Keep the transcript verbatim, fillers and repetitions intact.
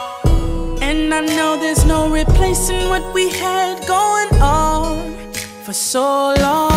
And I know there's no replacing what we had going on for so long.